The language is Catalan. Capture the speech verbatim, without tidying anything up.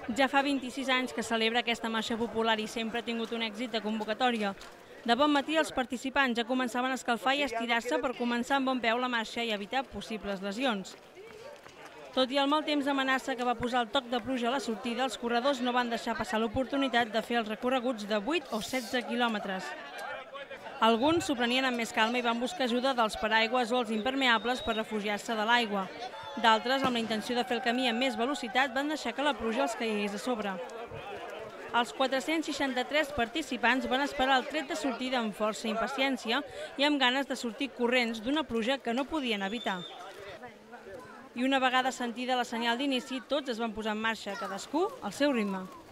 Ja fa vint-i-sis anys que celebra aquesta marxa popular i sempre ha tingut un èxit de convocatòria. De bon matí els participants ja començaven a escalfar i a estirar-se per començar amb bon peu la marxa i evitar possibles lesions. Tot i el mal temps d'amenaça que va posar el toc de pluja a la sortida, els corredors no van deixar passar l'oportunitat de fer els recorreguts de vuit o setze quilòmetres. Alguns s'ho prenien amb més calma i van buscar ajuda dels paraigües o els impermeables per refugiar-se de l'aigua. D'altres, amb la intenció de fer el camí amb més velocitat, van deixar que la pluja els caigués a sobre. Els quatre-cents seixanta-tres participants van esperar el tret de sortida amb força impaciència i amb ganes de sortir corrents d'una pluja que no podien evitar. I una vegada sentida la senyal d'inici, tots es van posar en marxa, cadascú al seu ritme.